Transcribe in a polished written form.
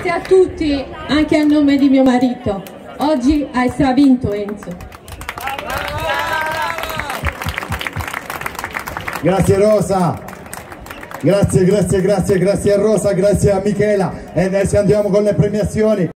Grazie a tutti, anche a nome di mio marito. Oggi hai stravinto, Enzo. Grazie Rosa, grazie a Rosa, grazie a Michela, e adesso andiamo con le premiazioni.